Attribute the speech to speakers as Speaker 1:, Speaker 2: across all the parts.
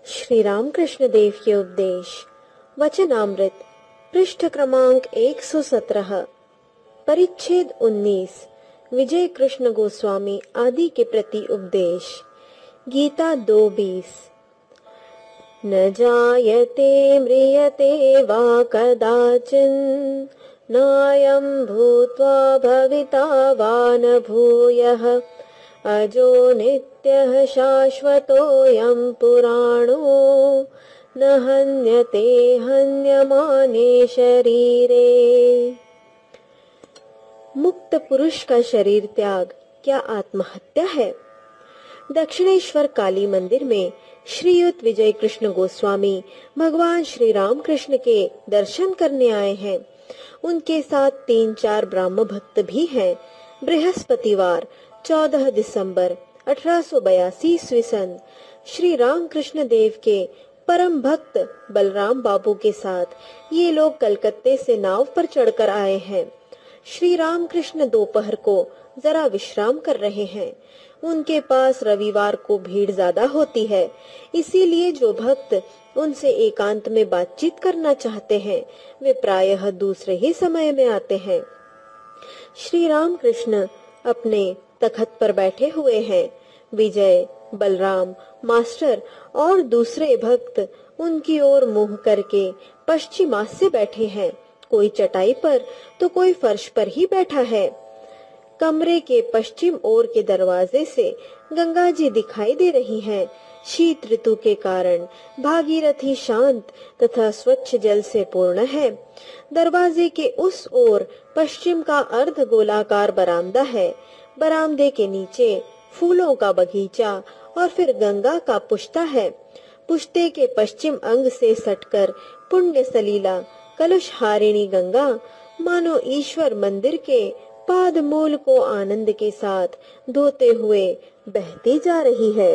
Speaker 1: श्री रामकृष्ण देव के उपदेश वचनामृत पृष्ठ क्रमांक 117 परिच्छेद 19 विजय कृष्ण गोस्वामी आदि के प्रति उपदेश गीता 2:20 न जायते म्रियते वा कदाचिन् नायं भूत्वा भविता वा न भूयः अजो नित्यः शाश्वतोऽयं पुराणो न हन्यते हन्यमाने शरीरे। मुक्त पुरुष का शरीर त्याग क्या आत्महत्या है? दक्षिणेश्वर काली मंदिर में श्रीयुत विजय कृष्ण गोस्वामी भगवान श्री राम कृष्ण के दर्शन करने आए हैं। उनके साथ 3-4 ब्राह्म भक्त भी हैं। बृहस्पतिवार 14 दिसंबर 1882 ईस्वी सन श्री राम कृष्ण देव के परम भक्त बलराम बाबू के साथ ये लोग कलकत्ते से नाव पर चढ़कर आए हैं। श्री राम कृष्ण दोपहर को जरा विश्राम कर रहे हैं। उनके पास रविवार को भीड़ ज्यादा होती है, इसीलिए जो भक्त उनसे एकांत में बातचीत करना चाहते हैं वे प्रायः दूसरे ही समय में आते हैं। श्री राम कृष्ण अपने तखत पर बैठे हुए हैं। विजय, बलराम, मास्टर और दूसरे भक्त उनकी ओर मुंह करके पश्चिमास से बैठे हैं। कोई चटाई पर तो कोई फर्श पर ही बैठा है। कमरे के पश्चिम ओर के दरवाजे से गंगा जी दिखाई दे रही हैं। शीत ऋतु के कारण भागीरथी शांत तथा स्वच्छ जल से पूर्ण है। दरवाजे के उस ओर पश्चिम का अर्ध गोलाकार बरामदा है। बरामदे के नीचे फूलों का बगीचा और फिर गंगा का पुश्ता है। पुश्ते के पश्चिम अंग से सटकर पुण्य सलीला कलुष हारिणी गंगा मानो ईश्वर मंदिर के पाद मूल को आनंद के साथ धोते हुए बहती जा रही है।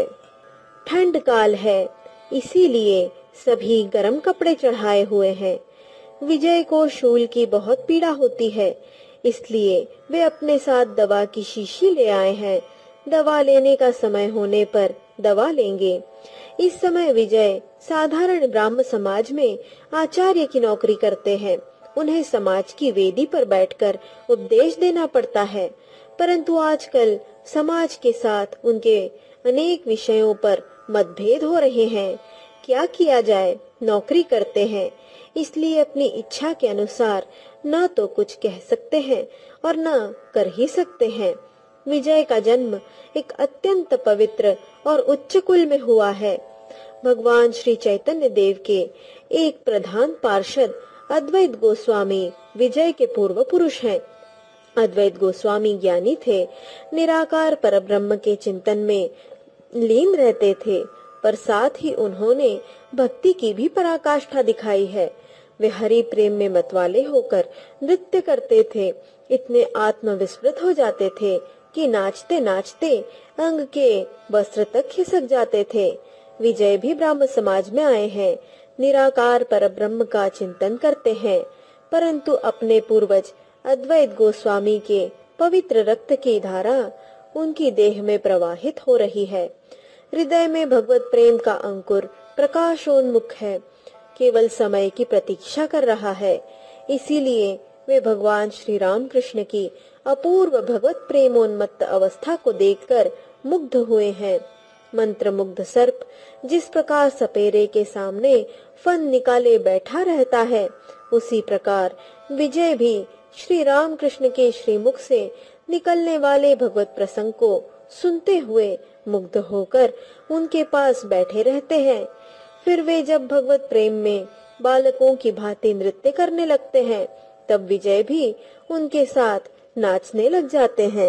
Speaker 1: ठंड काल है, इसीलिए सभी गर्म कपड़े चढ़ाए हुए हैं। विजय को शूल की बहुत पीड़ा होती है, इसलिए वे अपने साथ दवा की शीशी ले आए हैं। दवा लेने का समय होने पर दवा लेंगे। इस समय विजय साधारण ब्राह्म समाज में आचार्य की नौकरी करते हैं। उन्हें समाज की वेदी पर बैठकर उपदेश देना पड़ता है, परंतु आजकल समाज के साथ उनके अनेक विषयों पर मतभेद हो रहे हैं। क्या किया जाए? नौकरी करते हैं, इसलिए अपनी इच्छा के अनुसार न तो कुछ कह सकते हैं और न कर ही सकते हैं। विजय का जन्म एक अत्यंत पवित्र और उच्च कुल में हुआ है। भगवान श्री चैतन्य देव के एक प्रधान पार्षद अद्वैत गोस्वामी विजय के पूर्व पुरुष हैं। अद्वैत गोस्वामी ज्ञानी थे, निराकार परब्रह्म के चिंतन में लीन रहते थे, पर साथ ही उन्होंने भक्ति की भी पराकाष्ठा दिखाई है। वे हरि प्रेम में मतवाले होकर नृत्य करते थे। इतने आत्मविस्मृत हो जाते थे कि नाचते नाचते अंग के वस्त्र तक खिसक जाते थे। विजय भी ब्राह्म समाज में आए हैं, निराकार परब्रह्म का चिंतन करते हैं, परंतु अपने पूर्वज अद्वैत गोस्वामी के पवित्र रक्त की धारा उनकी देह में प्रवाहित हो रही है। हृदय में भगवत प्रेम का अंकुर प्रकाशोन्मुख है, केवल समय की प्रतीक्षा कर रहा है। इसीलिए वे भगवान श्री राम कृष्ण की अपूर्व भगवत प्रेमोन्मत्त अवस्था को देखकर मुग्ध हुए हैं। मंत्र मुग्ध सर्प जिस प्रकार सपेरे के सामने फन निकाले बैठा रहता है, उसी प्रकार विजय भी श्री राम कृष्ण के श्रीमुख से निकलने वाले भगवत प्रसंग को सुनते हुए मुग्ध होकर उनके पास बैठे रहते हैं। फिर वे जब भगवत प्रेम में बालकों की भांति नृत्य करने लगते हैं, तब विजय भी उनके साथ नाचने लग जाते हैं।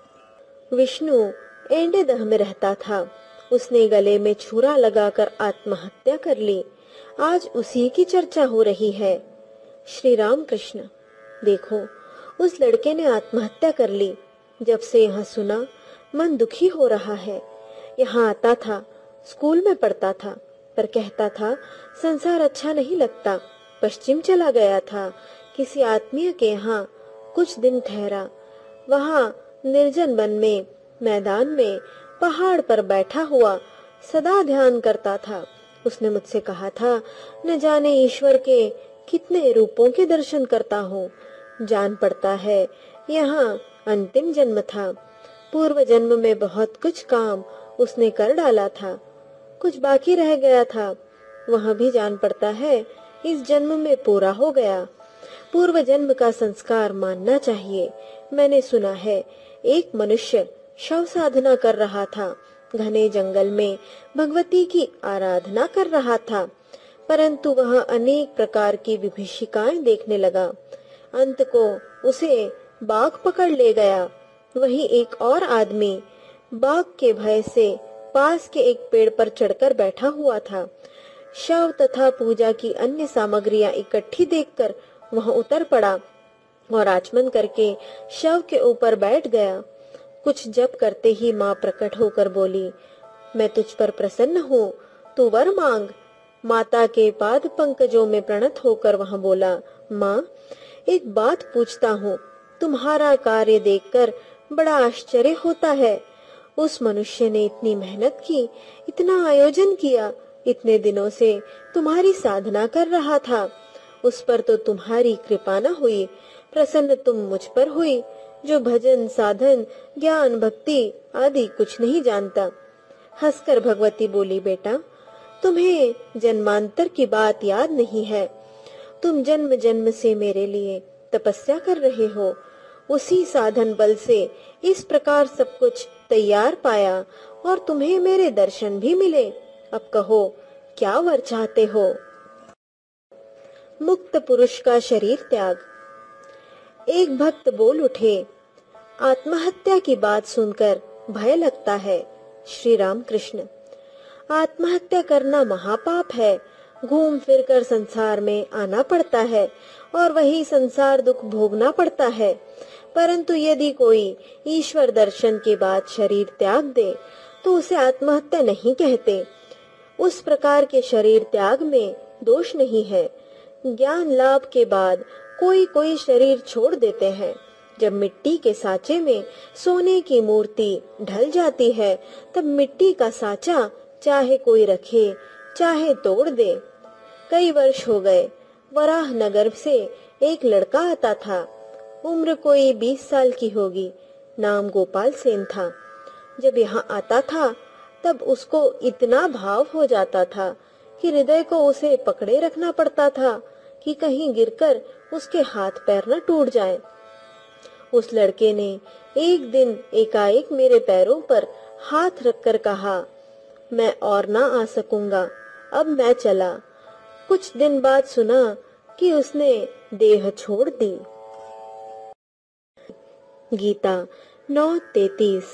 Speaker 1: विष्णु एंडेदह में रहता था। उसने गले में छुरा लगाकर आत्महत्या कर ली। आज उसी की चर्चा हो रही है। श्री राम कृष्ण, देखो, उस लड़के ने आत्महत्या कर ली। जब से यहाँ सुना मन दुखी हो रहा है। यहाँ आता था, स्कूल में पढ़ता था, पर कहता था संसार अच्छा नहीं लगता। पश्चिम चला गया था, किसी आत्मीय के यहाँ कुछ दिन ठहरा। वहाँ निर्जन वन में, मैदान में, पहाड़ पर बैठा हुआ सदा ध्यान करता था। उसने मुझसे कहा था, न जाने ईश्वर के कितने रूपों के दर्शन करता हूँ। जान पड़ता है यहाँ अंतिम जन्म था। पूर्व जन्म में बहुत कुछ काम उसने कर डाला था, कुछ बाकी रह गया था, वह भी जान पड़ता है इस जन्म में पूरा हो गया। पूर्व जन्म का संस्कार मानना चाहिए। मैंने सुना है एक मनुष्य शव साधना कर रहा था, घने जंगल में भगवती की आराधना कर रहा था, परंतु वह अनेक प्रकार की विभीषिकाएं देखने लगा। अंत को उसे बाघ पकड़ ले गया। वही एक और आदमी बाघ के भय से पास के एक पेड़ पर चढ़कर बैठा हुआ था। शव तथा पूजा की अन्य सामग्रियां इकट्ठी देखकर वह उतर पड़ा और आचमन करके शव के ऊपर बैठ गया। कुछ जप करते ही माँ प्रकट होकर बोली, मैं तुझ पर प्रसन्न हूँ, तू वर मांग। माता के पाद पंकजों में प्रणत होकर वह बोला, माँ एक बात पूछता हूँ, तुम्हारा कार्य देखकर बड़ा आश्चर्य होता है। उस मनुष्य ने इतनी मेहनत की, इतना आयोजन किया, इतने दिनों से तुम्हारी साधना कर रहा था, उस पर तो तुम्हारी कृपा न हुई, प्रसन्न तुम मुझ पर हुई, जो भजन साधन ज्ञान भक्ति आदि कुछ नहीं जानता। हंसकर भगवती बोली, बेटा तुम्हें जन्मांतर की बात याद नहीं है। तुम जन्म जन्म से मेरे लिए तपस्या कर रहे हो, उसी साधन बल से इस प्रकार सब कुछ तैयार पाया और तुम्हें मेरे दर्शन भी मिले। अब कहो क्या वर चाहते हो। मुक्त पुरुष का शरीर त्याग। एक भक्त बोल उठे, आत्महत्या की बात सुनकर भय लगता है। श्री राम कृष्ण। आत्महत्या करना महापाप है। घूम फिरकर संसार में आना पड़ता है और वही संसार दुख भोगना पड़ता है। परंतु यदि कोई ईश्वर दर्शन के बाद शरीर त्याग दे तो उसे आत्महत्या नहीं कहते। उस प्रकार के शरीर त्याग में दोष नहीं है। ज्ञान लाभ के बाद कोई कोई शरीर छोड़ देते हैं। जब मिट्टी के साँचे में सोने की मूर्ति ढल जाती है, तब मिट्टी का साँचा चाहे कोई रखे चाहे तोड़ दे। कई वर्ष हो गए, वराह नगर से एक लड़का आता था। उम्र कोई 20 साल की होगी। नाम गोपाल सेन था। जब यहाँ आता था तब उसको इतना भाव हो जाता था कि हृदय को उसे पकड़े रखना पड़ता था कि कहीं गिरकर उसके हाथ पैर न टूट जाए। उस लड़के ने एक दिन एकाएक मेरे पैरों पर हाथ रखकर कहा, मैं और ना आ सकूंगा, अब मैं चला। कुछ दिन बाद सुना कि उसने देह छोड़ दी। गीता 9:33।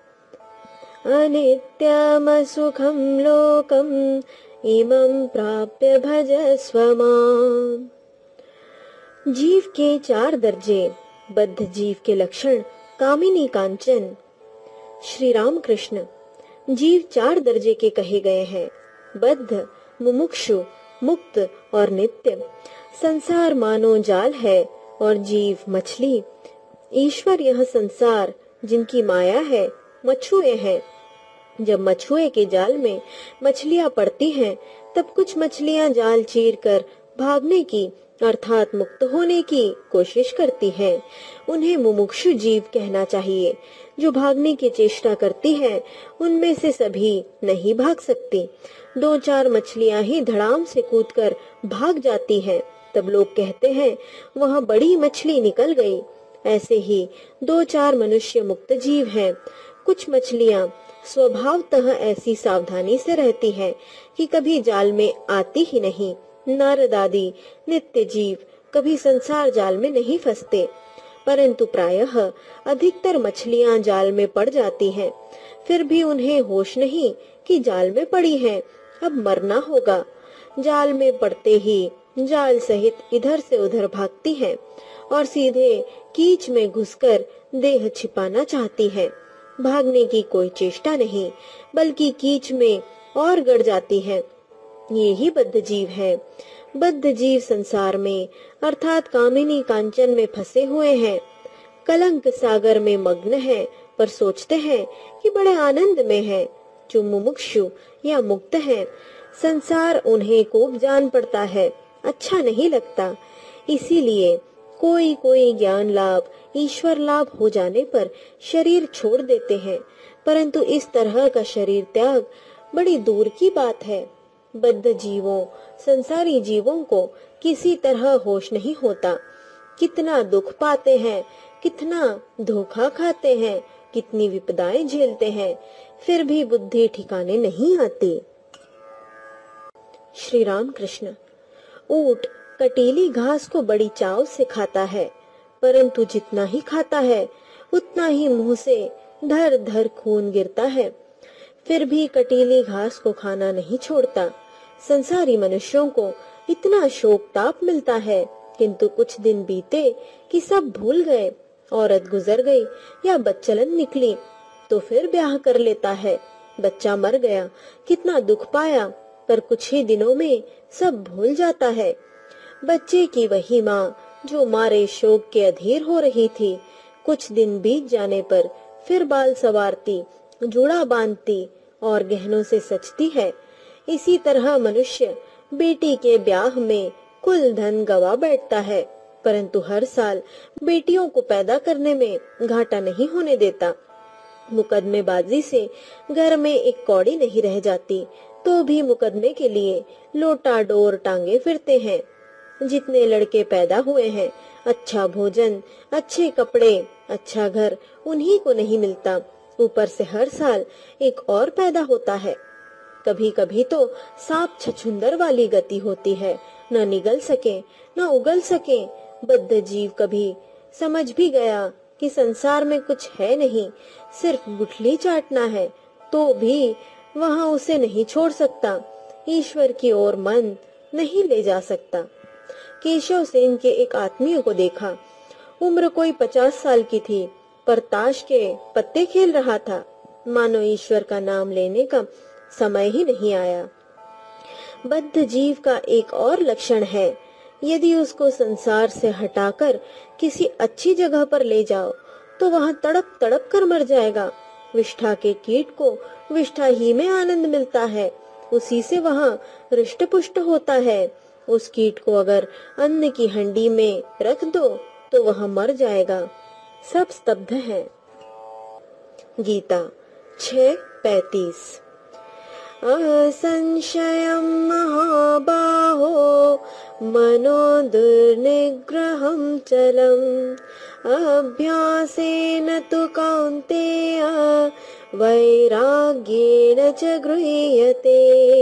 Speaker 1: अनित्यमसुखं लोकम् इमं प्राप्य भजस्व माम्। जीव के 4 दर्जे। बद्ध जीव के लक्षण कामिनी कांचन। श्री राम कृष्ण। जीव 4 दर्जे के कहे गए हैं, बद्ध, मुमुक्षु, मुक्त और नित्य। संसार मानो जाल है और जीव मछली। ईश्वर यह संसार जिनकी माया है मछुए हैं। जब मछुए के जाल में मछलियां पड़ती हैं, तब कुछ मछलियां जाल चीरकर भागने की अर्थात मुक्त होने की कोशिश करती हैं। उन्हें मुमुक्षु जीव कहना चाहिए। जो भागने की चेष्टा करती है, उनमें से सभी नहीं भाग सकती। 2-4 मछलियां ही धड़ाम से कूदकर भाग जाती हैं, तब लोग कहते हैं वह बड़ी मछली निकल गई। ऐसे ही 2-4 मनुष्य मुक्त जीव हैं। कुछ मछलियां स्वभावतः ऐसी सावधानी से रहती हैं कि कभी जाल में आती ही नहीं। नारद आदि नित्य जीव कभी संसार जाल में नहीं फंसते, परंतु प्रायः अधिकतर मछलियां जाल में पड़ जाती हैं। फिर भी उन्हें होश नहीं कि जाल में पड़ी हैं, अब मरना होगा। जाल में पड़ते ही जाल सहित इधर से उधर भागती हैं और सीधे कीच में घुसकर देह छिपाना चाहती हैं। भागने की कोई चेष्टा नहीं, बल्कि कीच में और गड़ जाती हैं। ये ही बद्ध जीव है। बद्ध जीव संसार में अर्थात कामिनी कांचन में फंसे हुए हैं। कलंक सागर में मग्न हैं, पर सोचते हैं कि बड़े आनंद में हैं। जो मुमुक्षु या मुक्त हैं, संसार उन्हें खूब जान पड़ता है, अच्छा नहीं लगता। इसीलिए कोई कोई ज्ञान लाभ, ईश्वर लाभ हो जाने पर शरीर छोड़ देते हैं, परंतु इस तरह का शरीर त्याग बड़ी दूर की बात है। बद्ध जीवों, संसारी जीवों को किसी तरह होश नहीं होता। कितना दुख पाते हैं, कितना धोखा खाते हैं, कितनी विपदाएं झेलते हैं, फिर भी बुद्धि ठिकाने नहीं आती। श्री राम कृष्ण। ऊंट कटीली घास को बड़ी चाव से खाता है, परंतु जितना ही खाता है उतना ही मुंह से धर धर खून गिरता है, फिर भी कटीली घास को खाना नहीं छोड़ता। संसारी मनुष्यों को इतना शोक ताप मिलता है, किंतु कुछ दिन बीते कि सब भूल गए। औरत गुजर गई या बच्चलन निकली तो फिर ब्याह कर लेता है। बच्चा मर गया, कितना दुख पाया, पर कुछ ही दिनों में सब भूल जाता है। बच्चे की वही माँ जो मारे शोक के अधीर हो रही थी, कुछ दिन बीत जाने पर फिर बाल संवारती, जूड़ा बांधती और गहनों से सजती है। इसी तरह मनुष्य बेटी के ब्याह में कुल धन गवा बैठता है, परंतु हर साल बेटियों को पैदा करने में घाटा नहीं होने देता। मुकदमेबाजी से घर में एक कौड़ी नहीं रह जाती, तो भी मुकदमे के लिए लोटा डोर टांगे फिरते हैं। जितने लड़के पैदा हुए हैं, अच्छा भोजन, अच्छे कपड़े, अच्छा घर उन्हीं को नहीं मिलता, ऊपर से हर साल एक और पैदा होता है। कभी कभी तो सांप छछुंदर वाली गति होती है, न निगल सके न उगल सके। बद्ध जीव कभी समझ भी गया कि संसार में कुछ है नहीं, सिर्फ गुठली चाटना है, तो भी वहां उसे नहीं छोड़ सकता, ईश्वर की ओर मन नहीं ले जा सकता। केशव सेन के एक आत्मीय को देखा, उम्र कोई 50 साल की थी, पर ताश के पत्ते खेल रहा था, मानो ईश्वर का नाम लेने का समय ही नहीं आया। बद्ध जीव का एक और लक्षण है, यदि उसको संसार से हटाकर किसी अच्छी जगह पर ले जाओ तो वहां तड़प तड़प कर मर जाएगा। विष्ठा के कीट को विष्ठा ही में आनंद मिलता है, उसी से वहां हृष्ट पुष्ट होता है। उस कीट को अगर अन्न की हंडी में रख दो तो वह मर जाएगा। सब स्तब्ध हैं। गीता 6:35। असंशयं महाबाहो मनो दुर्निग्रहं चलम् अभ्यासेन तु कौन्तेय वैराग्येन च गृह्यते।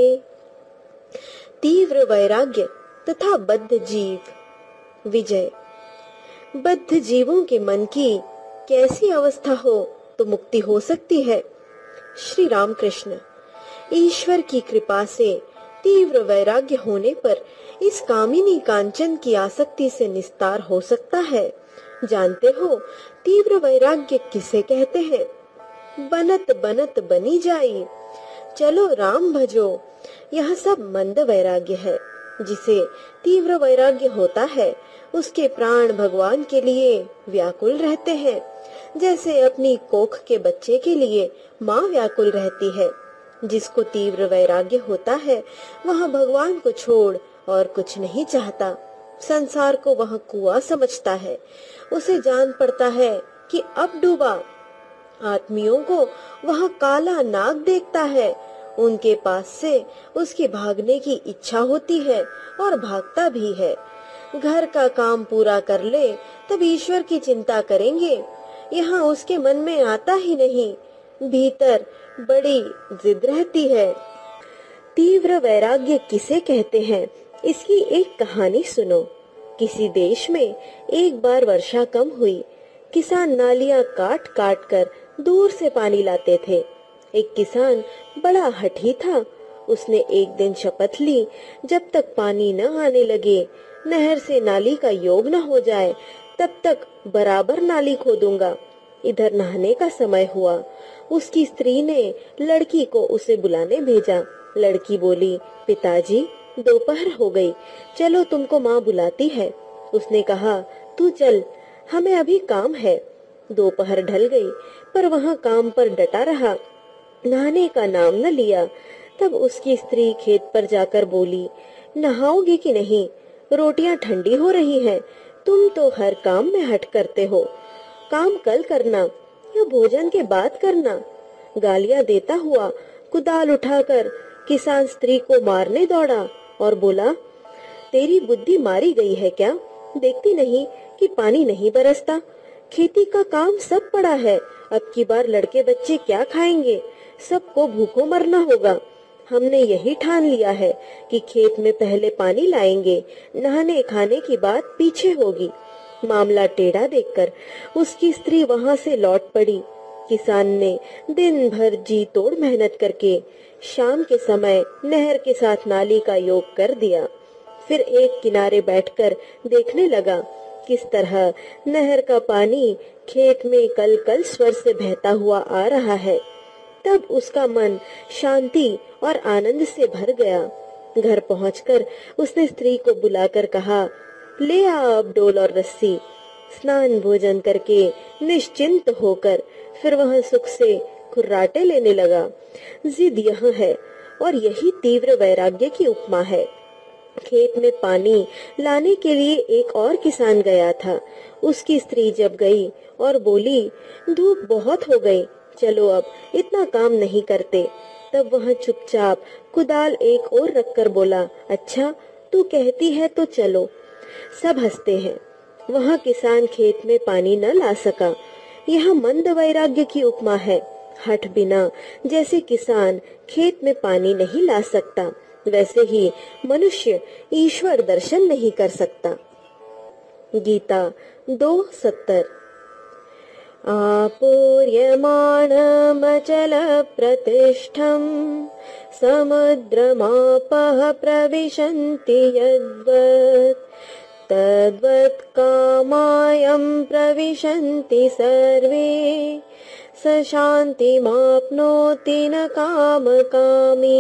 Speaker 1: तीव्र वैराग्य तथा बद्ध जीव। विजय। बद्ध जीवों के मन की कैसी अवस्था हो तो मुक्ति हो सकती है। श्री राम कृष्ण। ईश्वर की कृपा से तीव्र वैराग्य होने पर इस कामिनी कांचन की आसक्ति से निस्तार हो सकता है। जानते हो तीव्र वैराग्य किसे कहते हैं? बनत बनत बनी जाई, चलो राम भजो, यह सब मंद वैराग्य है। जिसे तीव्र वैराग्य होता है उसके प्राण भगवान के लिए व्याकुल रहते हैं, जैसे अपनी कोख के बच्चे के लिए माँ व्याकुल रहती है। जिसको तीव्र वैराग्य होता है वह भगवान को छोड़ और कुछ नहीं चाहता। संसार को वह कुआं समझता है, उसे जान पड़ता है कि अब डूबा। आत्मियों को वह काला नाग देखता है, उनके पास से उसके भागने की इच्छा होती है और भागता भी है। घर का काम पूरा कर ले तब ईश्वर की चिंता करेंगे, यहाँ उसके मन में आता ही नहीं। भीतर बड़ी जिद रहती है। तीव्र वैराग्य किसे कहते हैं, इसकी एक कहानी सुनो। किसी देश में एक बार वर्षा कम हुई। किसान नालियां काट काट कर दूर से पानी लाते थे। एक किसान बड़ा हठी था। उसने एक दिन शपथ ली, जब तक पानी न आने लगे, नहर से नाली का योग न हो जाए, तब तक बराबर नाली खोदूंगा। इधर नहाने का समय हुआ। उसकी स्त्री ने लड़की को उसे बुलाने भेजा। लड़की बोली, पिताजी दोपहर हो गई, चलो तुमको माँ बुलाती है। उसने कहा, तू चल, हमें अभी काम है। दोपहर ढल गई पर वहाँ काम पर डटा रहा, नहाने का नाम न लिया। तब उसकी स्त्री खेत पर जाकर बोली, नहाओगे कि नहीं? रोटियां ठंडी हो रही हैं। तुम तो हर काम में हठ करते हो। काम कल करना या भोजन के बाद करना। गालियां देता हुआ कुदाल उठाकर किसान स्त्री को मारने दौड़ा और बोला, तेरी बुद्धि मारी गई है क्या? देखती नहीं कि पानी नहीं बरसता? खेती का काम सब पड़ा है। अब की बार लड़के बच्चे क्या खाएंगे? सबको भूखों मरना होगा। हमने यही ठान लिया है कि खेत में पहले पानी लाएंगे, नहाने खाने की बात पीछे होगी। मामला टेढ़ा देखकर उसकी स्त्री वहां से लौट पड़ी। किसान ने दिन भर जी तोड़ मेहनत करके शाम के समय नहर के साथ नाली का योग कर दिया। फिर एक किनारे बैठकर देखने लगा किस तरह नहर का पानी खेत में कल कल स्वर से बहता हुआ आ रहा है। तब उसका मन शांति और आनंद से भर गया। घर पहुंचकर उसने स्त्री को बुलाकर कहा, ले आ अब डोल और रस्सी। स्नान भोजन करके निश्चिंत होकर फिर वह सुख से खुर्राटे लेने लगा। जिद यह है और यही तीव्र वैराग्य की उपमा है। खेत में पानी लाने के लिए एक और किसान गया था। उसकी स्त्री जब गई और बोली, धूप बहुत हो गई, चलो अब इतना काम नहीं करते, तब वह चुपचाप कुदाल एक और रखकर बोला, अच्छा तू कहती है तो चलो। सब हंसते हैं। वह किसान खेत में पानी न ला सका। यह मंद वैराग्य की उपमा है। हठ बिना जैसे किसान खेत में पानी नहीं ला सकता, वैसे ही मनुष्य ईश्वर दर्शन नहीं कर सकता। गीता 2:70। आपूर्यमाणमचल प्रतिष्ठम् समुद्रमापः प्रविशन्ति यद्वत् तद्वत् कामायं प्रविशन्ति सर्वे स शान्तिमाप्नोति न कामकामी।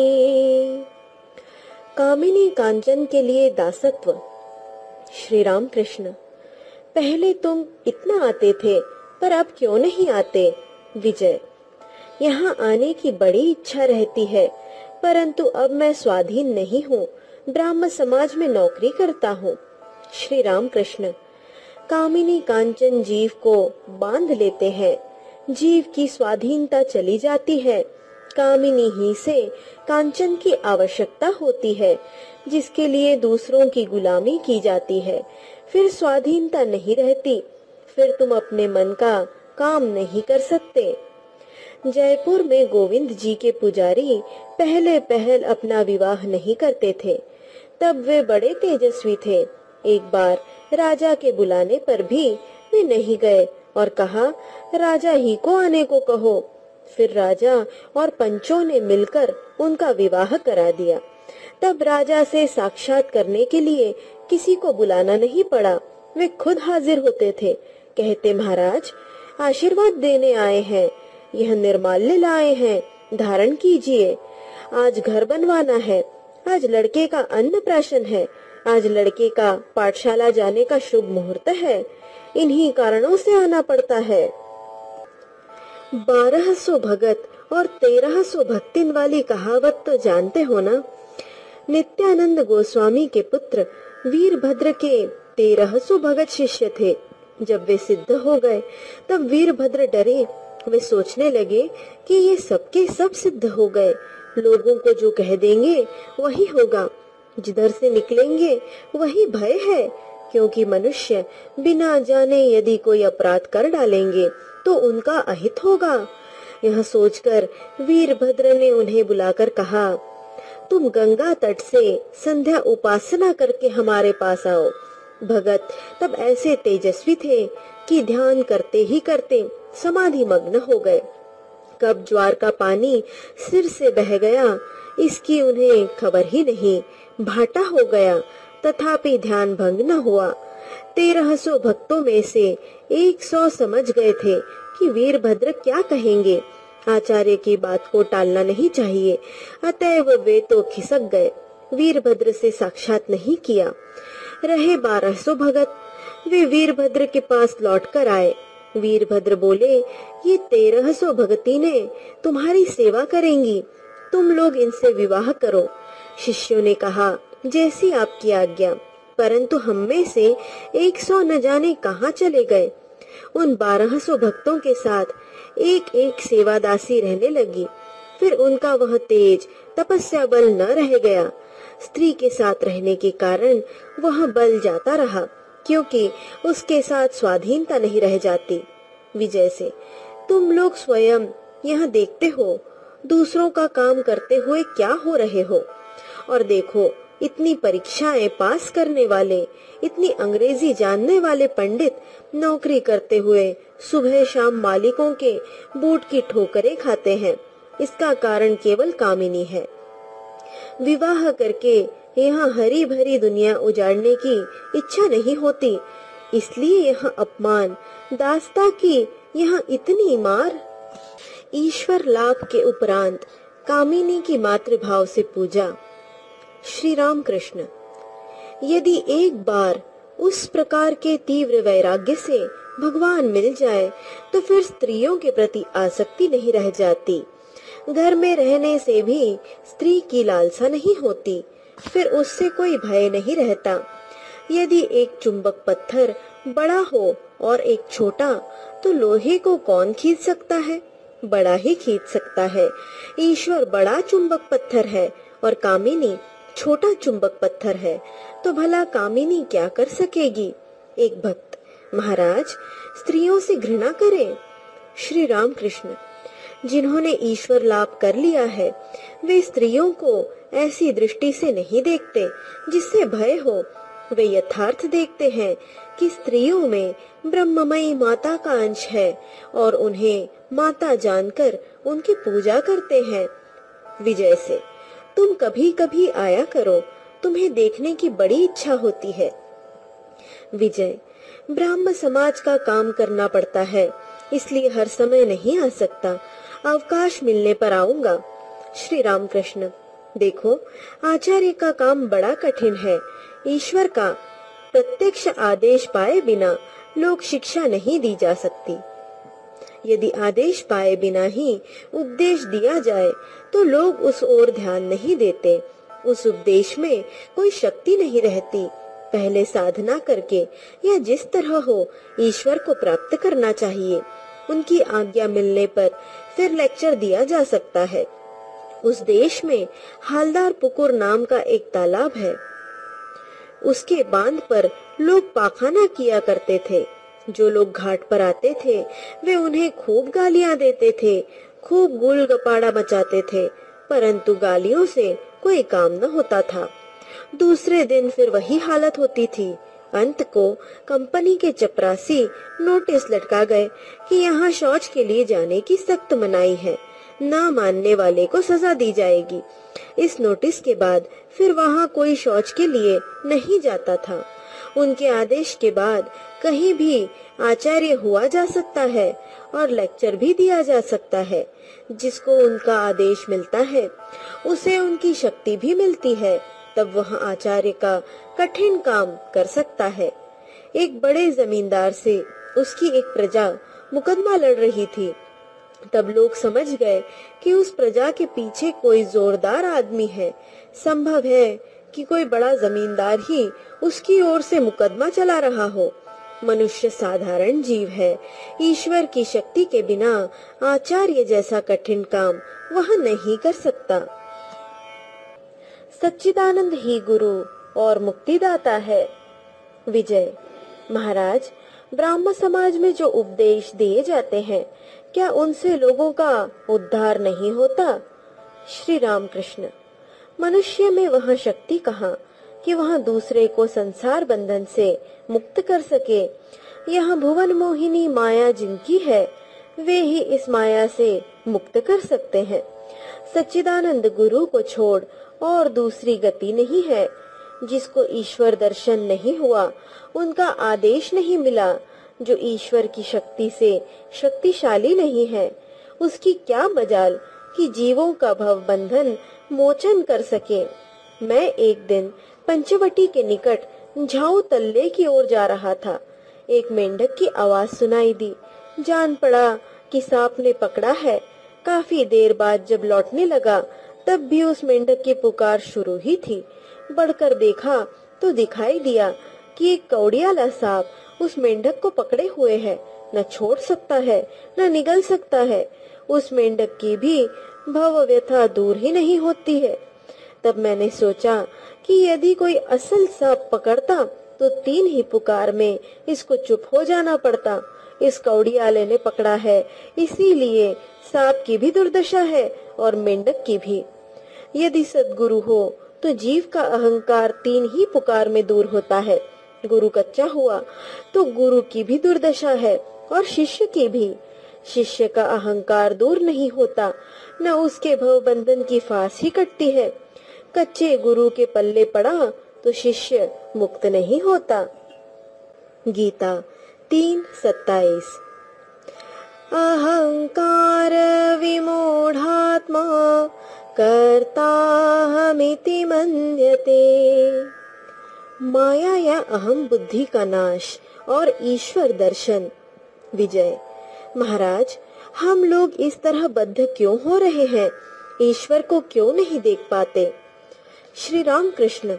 Speaker 1: कामिनी कांचन के लिए दासत्व। श्री राम कृष्ण, पहले तुम इतना आते थे पर अब क्यों नहीं आते? विजय, यहाँ आने की बड़ी इच्छा रहती है, परंतु अब मैं स्वाधीन नहीं हूँ, ब्राह्मण समाज में नौकरी करता हूँ। श्री राम कृष्ण, कामिनी कांचन जीव को बांध लेते हैं, जीव की स्वाधीनता चली जाती है। कामिनी ही से कांचन की आवश्यकता होती है, जिसके लिए दूसरों की गुलामी की जाती है। फिर स्वाधीनता नहीं रहती, फिर तुम अपने मन का काम नहीं कर सकते। जयपुर में गोविंद जी के पुजारी पहले पहल अपना विवाह नहीं करते थे। तब वे बड़े तेजस्वी थे। एक बार राजा के बुलाने पर भी वे नहीं गए और कहा, राजा ही को आने को कहो। फिर राजा और पंचों ने मिलकर उनका विवाह करा दिया। तब राजा से साक्षात करने के लिए किसी को बुलाना नहीं पड़ा, वे खुद हाजिर होते थे। कहते, महाराज आशीर्वाद देने आए हैं, यह निर्माल्य लाए हैं, धारण कीजिए। आज घर बनवाना है, आज लड़के का अन्नप्राशन है, आज लड़के का पाठशाला जाने का शुभ मुहूर्त है। इन्हीं कारणों से आना पड़ता है। 1200 भगत और 1300 भक्तिन वाली कहावत तो जानते हो ना। नित्यानंद गोस्वामी के पुत्र वीरभद्र के 1300 भगत शिष्य थे। जब वे सिद्ध हो गए तब वीरभद्र डरे। वे सोचने लगे कि ये सबके सब सिद्ध हो गए, लोगों को जो कह देंगे वही होगा, जिधर से निकलेंगे वही भय है, क्योंकि मनुष्य बिना जाने यदि कोई अपराध कर डालेंगे तो उनका अहित होगा। यह सोचकर वीरभद्र ने उन्हें बुलाकर कहा, तुम गंगा तट से संध्या उपासना करके हमारे पास आओ। भगत तब ऐसे तेजस्वी थे कि ध्यान करते ही करते समाधि मग्न हो गए। कब ज्वार का पानी सिर से बह गया इसकी उन्हें खबर ही नहीं, भाटा हो गया, तथापि ध्यान भंग न हुआ। 1300 भक्तों में से 100 समझ गए थे कि वीरभद्र क्या कहेंगे। आचार्य की बात को टालना नहीं चाहिए, अतएव वे तो खिसक गए, वीरभद्र से साक्षात नहीं किया। रहे 1200 भगत, वे वीरभद्र के पास लौटकर आए। वीरभद्र बोले, ये 1300 भगती ने तुम्हारी सेवा करेंगी, तुम लोग इनसे विवाह करो। शिष्यों ने कहा, जैसी आपकी आज्ञा। परंतु हम में से 100 न जाने कहाँ चले गए। उन 1200 भक्तों के साथ एक एक सेवादासी रहने लगी। फिर उनका वह तेज तपस्या बल न रह गया। स्त्री के साथ रहने के कारण वह बल जाता रहा, क्योंकि उसके साथ स्वाधीनता नहीं रह जाती। विजय से, तुम लोग स्वयं यह देखते हो, दूसरों का काम करते हुए क्या हो रहे हो। और देखो, इतनी परीक्षाएं पास करने वाले, इतनी अंग्रेजी जानने वाले पंडित नौकरी करते हुए सुबह शाम मालिकों के बूट की ठोकरें खाते हैं। इसका कारण केवल कामिनी है। विवाह करके यहाँ हरी भरी दुनिया उजाड़ने की इच्छा नहीं होती, इसलिए यह अपमान, दास्ता की यहाँ इतनी मार। ईश्वर लाभ के उपरांत कामिनी की मातृभाव से पूजा। श्री राम कृष्ण, यदि एक बार उस प्रकार के तीव्र वैराग्य से भगवान मिल जाए तो फिर स्त्रियों के प्रति आसक्ति नहीं रह जाती। घर में रहने से भी स्त्री की लालसा नहीं होती, फिर उससे कोई भय नहीं रहता। यदि एक चुंबक पत्थर बड़ा हो और एक छोटा, तो लोहे को कौन खींच सकता है? बड़ा ही खींच सकता है। ईश्वर बड़ा चुंबक पत्थर है और कामिनी छोटा चुंबक पत्थर है, तो भला कामिनी क्या कर सकेगी? एक भक्त, महाराज, स्त्रियों से घृणा करें। श्री राम कृष्ण, जिन्होंने ईश्वर लाभ कर लिया है, वे स्त्रियों को ऐसी दृष्टि से नहीं देखते जिससे भय हो। वे यथार्थ देखते हैं कि स्त्रियों में ब्रह्ममयी माता का अंश है और उन्हें माता जानकर उनकी पूजा करते हैं। विजय से, तुम कभी कभी आया करो, तुम्हें देखने की बड़ी इच्छा होती है। विजय, ब्राह्म समाज का काम करना पड़ता है, इसलिए हर समय नहीं आ सकता। अवकाश मिलने पर आऊंगा। श्री राम कृष्ण, देखो, आचार्य का काम बड़ा कठिन है। ईश्वर का प्रत्यक्ष आदेश पाए बिना लोक शिक्षा नहीं दी जा सकती। यदि आदेश पाए बिना ही उपदेश दिया जाए तो लोग उस ओर ध्यान नहीं देते। उस उपदेश में कोई शक्ति नहीं रहती। पहले साधना करके या जिस तरह हो ईश्वर को प्राप्त करना चाहिए। उनकी आज्ञा मिलने पर फिर लेक्चर दिया जा सकता है। उस देश में हालदार पुकुर नाम का एक तालाब है। उसके बांध पर लोग पाखाना किया करते थे। जो लोग घाट पर आते थे वे उन्हें खूब गालियां देते थे, खूब गुल गपाड़ा मचाते थे, परंतु गालियों से कोई काम न होता था। दूसरे दिन फिर वही हालत होती थी। अंत को कंपनी के चपरासी नोटिस लटका गए कि यहाँ शौच के लिए जाने की सख्त मनाही है, ना मानने वाले को सजा दी जाएगी। इस नोटिस के बाद फिर वहाँ कोई शौच के लिए नहीं जाता था। उनके आदेश के बाद कहीं भी आचार्य हुआ जा सकता है और लेक्चर भी दिया जा सकता है। जिसको उनका आदेश मिलता है उसे उनकी शक्ति भी मिलती है, तब वह आचार्य का कठिन काम कर सकता है। एक बड़े जमींदार से उसकी एक प्रजा मुकदमा लड़ रही थी। तब लोग समझ गए कि उस प्रजा के पीछे कोई जोरदार आदमी है। संभव है कि कोई बड़ा जमींदार ही उसकी ओर से मुकदमा चला रहा हो। मनुष्य साधारण जीव है। ईश्वर की शक्ति के बिना आचार्य जैसा कठिन काम वह नहीं कर सकता। सच्चिदानंद ही गुरु और मुक्तिदाता है। विजय, महाराज, ब्राह्म समाज में जो उपदेश दिए जाते हैं, क्या उनसे लोगों का उद्धार नहीं होता? श्री राम कृष्ण, मनुष्य में वह शक्ति कहाँ कि वह दूसरे को संसार बंधन से मुक्त कर सके। यह भुवन मोहिनी माया जिनकी है, वे ही इस माया से मुक्त कर सकते हैं। सच्चिदानंद गुरु को छोड़ और दूसरी गति नहीं है। जिसको ईश्वर दर्शन नहीं हुआ, उनका आदेश नहीं मिला, जो ईश्वर की शक्ति से शक्तिशाली नहीं है, उसकी क्या मजाल कि जीवों का भव बंधन मोचन कर सके। मैं एक दिन पंचवटी के निकट झाऊ तल्ले की ओर जा रहा था। एक मेंढक की आवाज सुनाई दी। जान पड़ा कि सांप ने पकड़ा है। काफी देर बाद जब लौटने लगा तब भी उस मेंढक की पुकार शुरू ही थी। बढ़कर देखा तो दिखाई दिया कि एक कौड़ियाला सांप उस मेंढक को पकड़े हुए है। न छोड़ सकता है, न निगल सकता है। उस मेंढक की भी भव व्यथा दूर ही नहीं होती है। तब मैंने सोचा कि यदि कोई असल सांप पकड़ता तो 3 ही पुकार में इसको चुप हो जाना पड़ता। इस कौड़ियाले ने पकड़ा है, इसीलिए सांप की भी दुर्दशा है और मेंढक की भी। यदि सद्गुरु हो तो जीव का अहंकार 3 ही पुकार में दूर होता है। गुरु कच्चा हुआ तो गुरु की भी दुर्दशा है और शिष्य की भी। शिष्य का अहंकार दूर नहीं होता, न उसके भव बंधन की फांस ही कटती है। कच्चे गुरु के पल्ले पड़ा तो शिष्य मुक्त नहीं होता। गीता 3:27। अहंकार विमूढ़ात्मा कर्ताहमिति मन्यते। माया या अहम बुद्धि का नाश और ईश्वर दर्शन। विजय। महाराज, हम लोग इस तरह बद्ध क्यों हो रहे हैं? ईश्वर को क्यों नहीं देख पाते? श्री राम कृष्ण।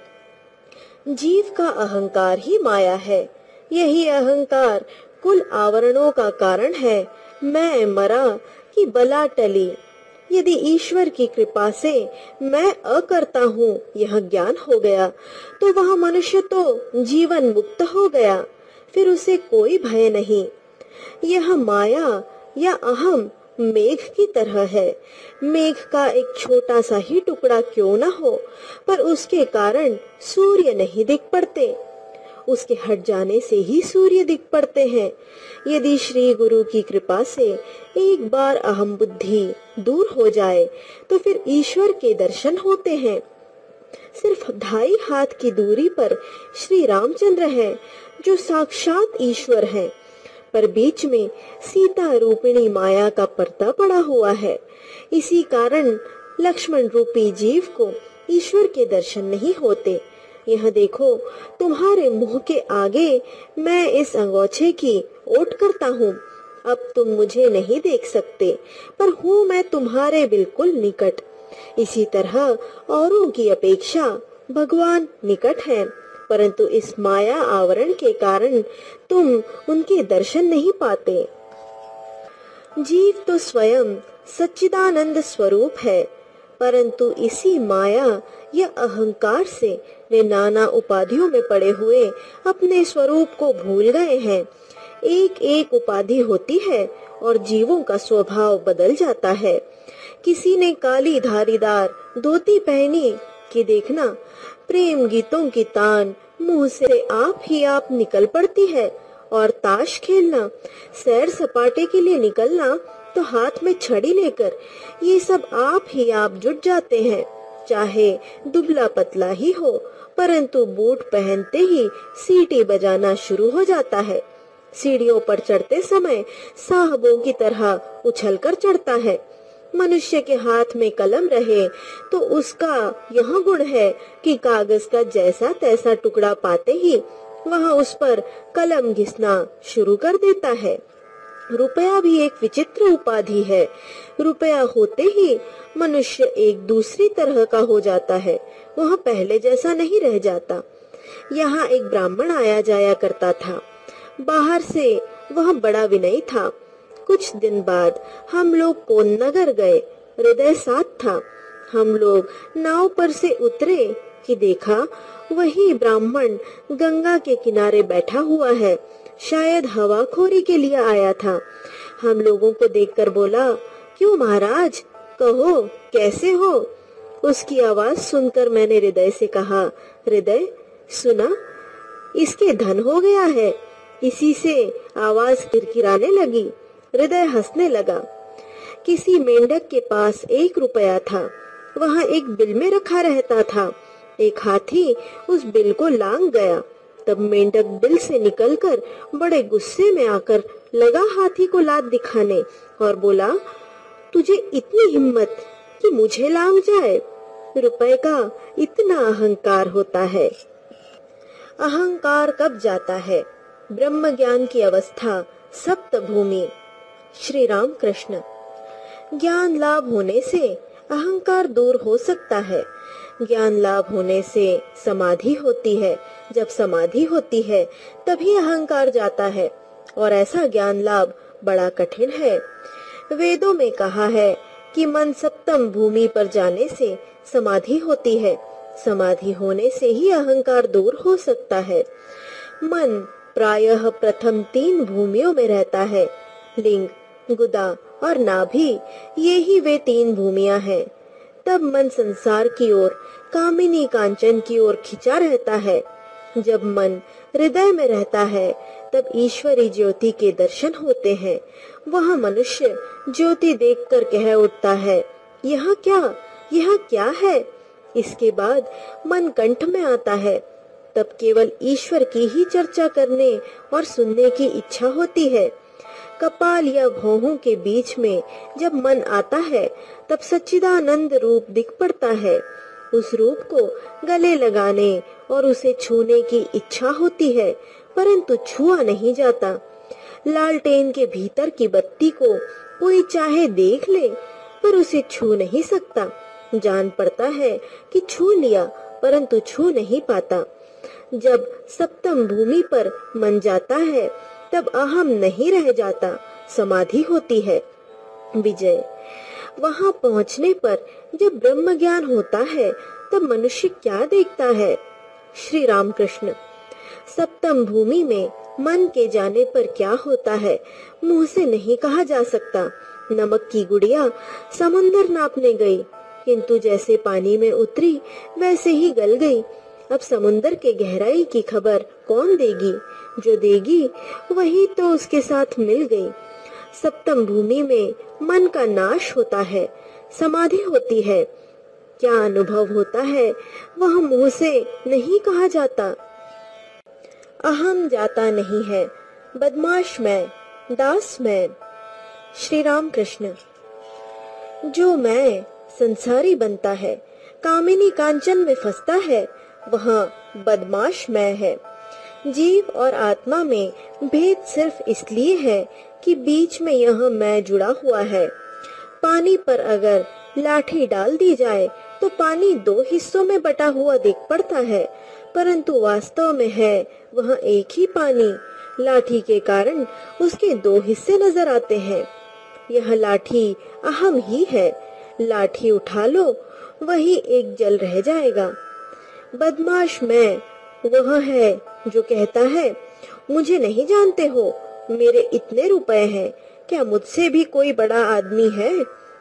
Speaker 1: जीव का अहंकार ही माया है। यही अहंकार कुल आवरणों का कारण है। मैं मरा कि बला टली। यदि ईश्वर की कृपा से मैं अकर्ता हूँ यह ज्ञान हो गया तो वह मनुष्य तो जीवन मुक्त हो गया। फिर उसे कोई भय नहीं। यह माया या अहम मेघ की तरह है। मेघ का एक छोटा सा ही टुकड़ा क्यों न हो, पर उसके कारण सूर्य नहीं दिख पड़ते। उसके हट जाने से ही सूर्य दिख पड़ते हैं। यदि श्री गुरु की कृपा से एक बार अहम बुद्धि दूर हो जाए तो फिर ईश्वर के दर्शन होते हैं। सिर्फ 2.5 हाथ की दूरी पर श्री रामचंद्र है जो साक्षात ईश्वर है, पर बीच में सीता रूपिणी माया का पर्दा पड़ा हुआ है। इसी कारण लक्ष्मण रूपी जीव को ईश्वर के दर्शन नहीं होते। यह देखो, तुम्हारे मुंह के आगे मैं इस अंगोछे की ओट करता हूँ। अब तुम मुझे नहीं देख सकते, पर हूँ मैं तुम्हारे बिल्कुल निकट। इसी तरह औरों की अपेक्षा भगवान निकट है, परंतु इस माया आवरण के कारण तुम उनके दर्शन नहीं पाते। जीव तो स्वयं सच्चिदानंद स्वरूप है, परंतु इसी माया या अहंकार से वे नाना उपाधियों में पड़े हुए अपने स्वरूप को भूल गए हैं। एक एक उपाधि होती है और जीवों का स्वभाव बदल जाता है। किसी ने काली धारीदार धोती पहनी कि देखना, प्रेम गीतों की तान मुंह से आप ही आप निकल पड़ती है। और ताश खेलना, सैर सपाटे के लिए निकलना तो हाथ में छड़ी लेकर, ये सब आप ही आप जुट जाते हैं। चाहे दुबला पतला ही हो, परंतु बूट पहनते ही सीटी बजाना शुरू हो जाता है। सीढ़ियों पर चढ़ते समय साहबों की तरह उछलकर चढ़ता है। मनुष्य के हाथ में कलम रहे तो उसका यह गुण है कि कागज का जैसा तैसा टुकड़ा पाते ही वह उस पर कलम घिसना शुरू कर देता है। रुपया भी एक विचित्र उपाधि है। रुपया होते ही मनुष्य एक दूसरी तरह का हो जाता है, वह पहले जैसा नहीं रह जाता। यहाँ एक ब्राह्मण आया जाया करता था। बाहर से वह बड़ा विनयी था। कुछ दिन बाद हम लोग कोन्नगर गए। हृदय साथ था। हम लोग नाव पर से उतरे कि देखा वही ब्राह्मण गंगा के किनारे बैठा हुआ है। शायद हवाखोरी के लिए आया था। हम लोगों को देखकर बोला, क्यों महाराज, कहो कैसे हो? उसकी आवाज सुनकर मैंने हृदय से कहा, हृदय सुना, इसके धन हो गया है। इसी से आवाज किरकिराने लगी। हृदय हंसने लगा। किसी मेंढक के पास 1 रुपया था। वहाँ एक बिल में रखा रहता था। एक हाथी उस बिल को लांग गया। तब मेंढक बिल से निकलकर बड़े गुस्से में आकर लगा हाथी को लात दिखाने और बोला, तुझे इतनी हिम्मत कि मुझे लांग जाए? रुपए का इतना अहंकार होता है। अहंकार कब जाता है? ब्रह्म ज्ञान की अवस्था सप्त भूमि। श्री राम कृष्ण। ज्ञान लाभ होने से अहंकार दूर हो सकता है। ज्ञान लाभ होने से समाधि होती है। जब समाधि होती है तभी अहंकार जाता है, और ऐसा ज्ञान लाभ बड़ा कठिन है। वेदों में कहा है कि मन सप्तम भूमि पर जाने से समाधि होती है। समाधि होने से ही अहंकार दूर हो सकता है। मन प्रायः प्रथम 3 भूमियों में रहता है, लिंग, गुदा और नाभि। ये ही वे 3 भूमियां हैं। तब मन संसार की ओर, कामिनी कांचन की ओर खिंचा रहता है। जब मन हृदय में रहता है तब ईश्वरी ज्योति के दर्शन होते हैं। वह मनुष्य ज्योति देखकर कह उठता है, यह क्या है। इसके बाद मन कंठ में आता है। तब केवल ईश्वर की ही चर्चा करने और सुनने की इच्छा होती है। कपाल या भौहों के बीच में जब मन आता है तब सच्चिदानंद रूप दिख पड़ता है। उस रूप को गले लगाने और उसे छूने की इच्छा होती है, परंतु छुआ नहीं जाता। लालटेन के भीतर की बत्ती को कोई चाहे देख ले, पर उसे छू नहीं सकता। जान पड़ता है कि छू लिया, परंतु छू नहीं पाता। जब सप्तम भूमि पर मन जाता है तब अहम नहीं रह जाता, समाधि होती है। विजय, वहां पहुंचने पर जब ब्रह्म ज्ञान होता है तब मनुष्य क्या देखता है। श्री रामकृष्ण, सप्तम भूमि में मन के जाने पर क्या होता है मुंह से नहीं कहा जा सकता। नमक की गुड़िया समुंदर नापने गई, किंतु जैसे पानी में उतरी वैसे ही गल गई। अब समुंदर के गहराई की खबर कौन देगी? जो देगी वही तो उसके साथ मिल गई। सप्तम भूमि में मन का नाश होता है, समाधि होती है। क्या अनुभव होता है वह मुंह से नहीं कहा जाता। अहम जाता नहीं है, बदमाश मैं, दास मैं। श्री राम कृष्ण, जो मैं संसारी बनता है, कामिनी कांचन में फंसता है, वह बदमाश मैं है। जीव और आत्मा में भेद सिर्फ इसलिए है कि बीच में यह मैं जुड़ा हुआ है। पानी पर अगर लाठी डाल दी जाए तो पानी 2 हिस्सों में बटा हुआ दिख पड़ता है, परंतु वास्तव में है वह एक ही पानी। लाठी के कारण उसके 2 हिस्से नजर आते हैं। यह लाठी अहम ही है। लाठी उठा लो, वही एक जल रह जाएगा। बदमाश मैं वह है जो कहता है, मुझे नहीं जानते हो, मेरे इतने रुपए हैं, क्या मुझसे भी कोई बड़ा आदमी है।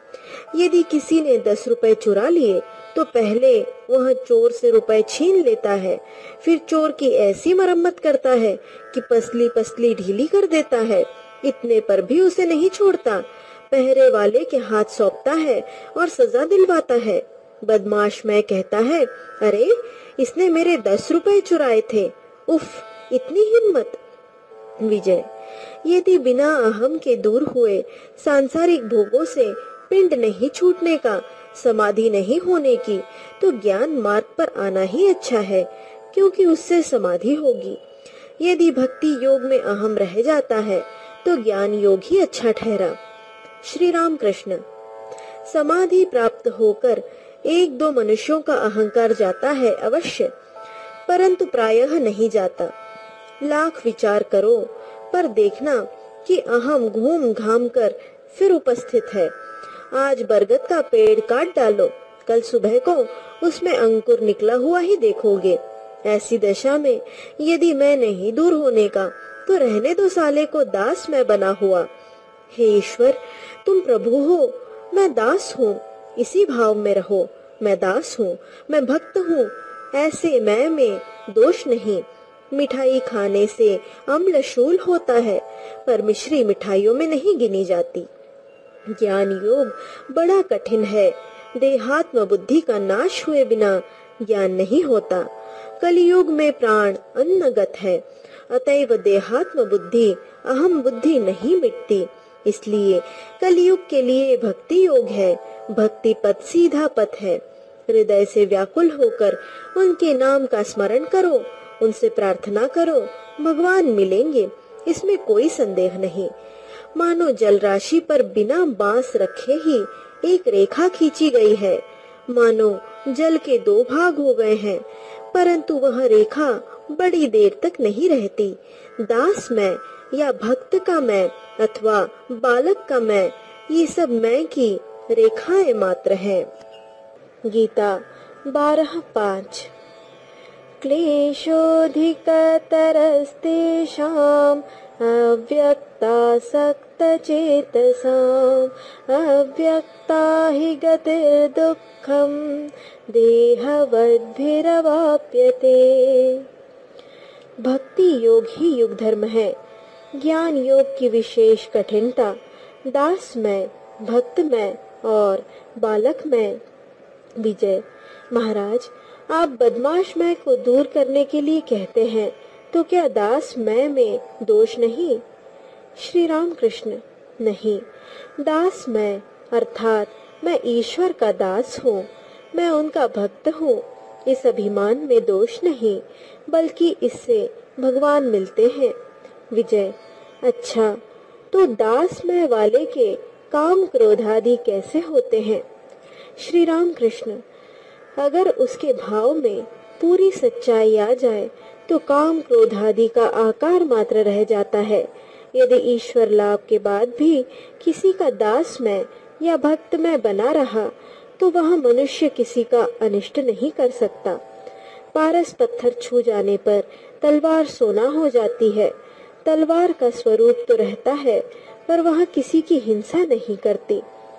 Speaker 1: यदि किसी ने 10 रुपए चुरा लिए तो पहले वह चोर से रुपए छीन लेता है, फिर चोर की ऐसी मरम्मत करता है कि पसली पसली ढीली कर देता है। इतने पर भी उसे नहीं छोड़ता, पहरे वाले के हाथ सौंपता है और सजा दिलवाता है। बदमाश मैं कहता है, अरे इसने मेरे 10 रुपए चुराए थे, उफ, इतनी हिम्मत। विजय, यदि बिना अहम के दूर हुए सांसारिक भोगों से पिंड नहीं छूटने का, समाधि नहीं होने की, तो ज्ञान मार्ग पर आना ही अच्छा है, क्योंकि उससे समाधि होगी। यदि भक्ति योग में अहम रह जाता है तो ज्ञान योग ही अच्छा ठहरा। श्री राम कृष्ण, समाधि प्राप्त होकर 1-2 मनुष्यों का अहंकार जाता है अवश्य, परंतु प्रायः नहीं जाता। लाख विचार करो पर देखना कि अहम घूम घाम कर फिर उपस्थित है। आज बरगद का पेड़ काट डालो, कल सुबह को उसमें अंकुर निकला हुआ ही देखोगे। ऐसी दशा में यदि मैं नहीं दूर होने का तो रहने दो साले को दास मैं बना हुआ। हे ईश्वर, तुम प्रभु हो, मैं दास हूँ, इसी भाव में रहो। मैं दास हूँ, मैं भक्त हूँ, ऐसे मैं में दोष नहीं। मिठाई खाने से अम्लशूल होता है, पर मिश्री मिठाइयों में नहीं गिनी जाती। ज्ञान योग बड़ा कठिन है। देहात्म बुद्धि का नाश हुए बिना ज्ञान नहीं होता। कलियुग में प्राण अन्नगत है, अतएव देहात्म बुद्धि अहम बुद्धि नहीं मिटती। इसलिए कलियुग के लिए भक्ति योग है। भक्ति पथ सीधा पथ है। हृदय से व्याकुल होकर उनके नाम का स्मरण करो, उनसे प्रार्थना करो, भगवान मिलेंगे, इसमें कोई संदेह नहीं। मानो जल राशि पर बिना बांस रखे ही एक रेखा खींची गई है, मानो जल के दो भाग हो गए हैं, परंतु वह रेखा बड़ी देर तक नहीं रहती। दास मैं या भक्त का मैं अथवा बालक का मैं, ये सब मैं की रेखाएं मात्र है। गीता 12:5। क्लेशोऽधिकतरस्तेषाम् अव्यक्तासक्तचेतसाम् अव्यक्ता हि गतिर्दुःखम् देहवद्भिरवाप्यते। भक्ति योग ही युग धर्म है। ज्ञान योग की विशेष कठिनता दास में, भक्त में और बालक में। विजय महाराज, आप बदमाश मैं को दूर करने के लिए कहते हैं, तो क्या दास मैं में दोष नहीं? श्री राम कृष्ण, नहीं, दास मैं अर्थात मैं ईश्वर का दास हूँ, मैं उनका भक्त हूँ, इस अभिमान में दोष नहीं, बल्कि इससे भगवान मिलते हैं। विजय, अच्छा, तो दास मैं वाले के काम क्रोध आदि कैसे होते हैं? श्री राम कृष्ण, अगर उसके भाव में पूरी सच्चाई आ जाए तो काम क्रोध आदि का आकार मात्र रह जाता है। यदि ईश्वर लाभ के बाद भी किसी का दास मैं या भक्त मैं बना रहा तो वह मनुष्य किसी का अनिष्ट नहीं कर सकता। पारस पत्थर छू जाने पर तलवार सोना हो जाती है। तलवार का स्वरूप तो रहता है, पर वह किसी की हिंसा नहीं करती।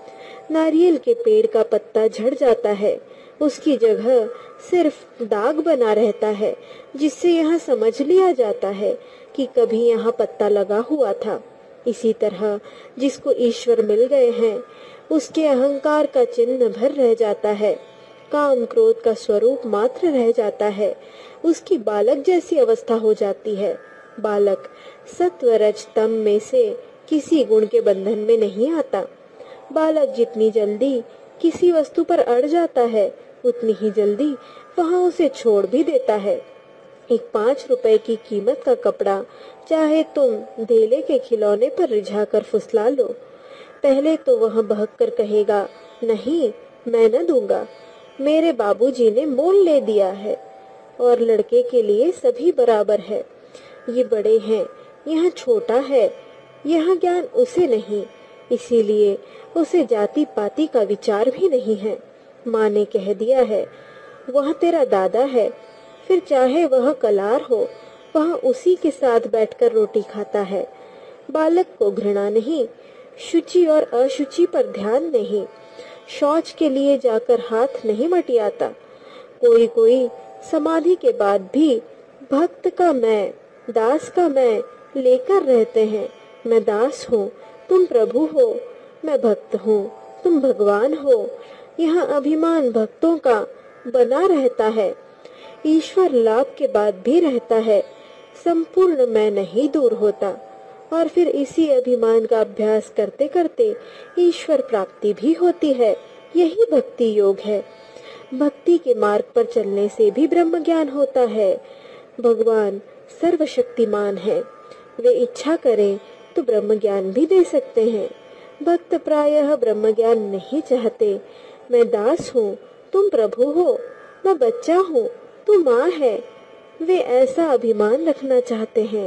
Speaker 1: नारियल के पेड़ का पत्ता झड़ जाता है, उसकी जगह सिर्फ दाग बना रहता है, जिससे यह समझ लिया जाता है कि कभी यहाँ पत्ता लगा हुआ था। इसी तरह जिसको ईश्वर मिल गए हैं, उसके अहंकार का चिन्ह भर रह जाता है, काम क्रोध का स्वरूप मात्र रह जाता है, उसकी बालक जैसी अवस्था हो जाती है। बालक सत्व रज तम में से किसी गुण के बंधन में नहीं आता। बालक जितनी जल्दी किसी वस्तु पर अड़ जाता है, उतनी ही जल्दी वह उसे छोड़ भी देता है। एक 5 रुपए की कीमत का कपड़ा चाहे तुम धेले के खिलौने पर रिझा कर फुसला लो, पहले तो वह बहक कर कहेगा, नहीं, मैं न दूंगा, मेरे बाबूजी ने मोल ले दिया है। और लड़के के लिए सभी बराबर है। ये बड़े हैं, यह छोटा है, यह ज्ञान उसे नहीं, इसीलिए उसे जाति पाति का विचार भी नहीं है। माँ ने कह दिया है, वह तेरा दादा है, फिर चाहे वह कलार हो, वह उसी के साथ बैठकर रोटी खाता है। बालक को घृणा नहीं, शुचि और अशुचि पर ध्यान नहीं, शौच के लिए जाकर हाथ नहीं मटियाता। कोई कोई समाधि के बाद भी भक्त का मैं, दास का मैं लेकर रहते हैं। मैं दास हूँ, तुम प्रभु हो, मैं भक्त हूँ, तुम भगवान हो। यह अभिमान भक्तों का बना रहता है, ईश्वर लाभ के बाद भी रहता है। संपूर्ण मैं नहीं दूर होता, और फिर इसी अभिमान का अभ्यास करते करते ईश्वर प्राप्ति भी होती है। यही भक्ति योग है। भक्ति के मार्ग पर चलने से भी ब्रह्म ज्ञान होता है। भगवान सर्वशक्तिमान है, वे इच्छा करें तो ब्रह्म ज्ञान भी दे सकते हैं। भक्त प्रायः ब्रह्म ज्ञान नहीं चाहते। मैं दास हूँ, तुम प्रभु हो, मैं बच्चा हूँ, तू माँ है, वे ऐसा अभिमान रखना चाहते हैं।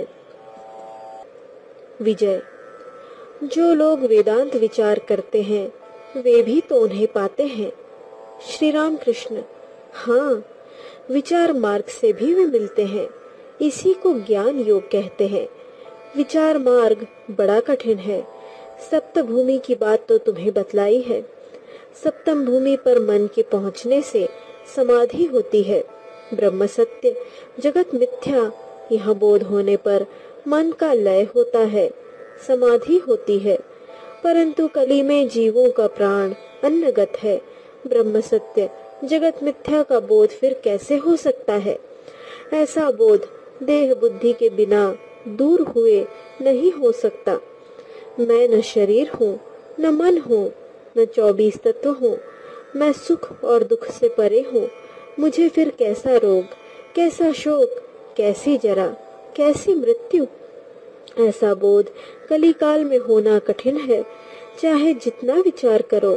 Speaker 1: विजय, जो लोग वेदांत विचार करते हैं वे भी तो उन्हें पाते हैं। श्री राम कृष्ण, हाँ, विचार मार्ग से भी वे मिलते हैं, इसी को ज्ञान योग कहते हैं। विचार मार्ग बड़ा कठिन है। सप्त भूमि की बात तो तुम्हें बतलाई है। सप्तम भूमि पर मन के पहुंचने से समाधि होती है। ब्रह्म सत्य, जगत मिथ्या, यह बोध होने पर मन का लय होता है, समाधि होती है। परंतु कली में जीवों का प्राण अन्नगत है। ब्रह्म सत्य, जगत मिथ्या का बोध फिर कैसे हो सकता है? ऐसा बोध देह बुद्धि के बिना दूर हुए नहीं हो सकता। मैं न शरीर हूँ, न मन हूँ, न 24 तत्व हूँ। मैं सुख और दुख से परे हूँ। मुझे फिर कैसा रोग, कैसा शोक, कैसी जरा, कैसी मृत्यु? ऐसा बोध कली काल में होना कठिन है। चाहे जितना विचार करो,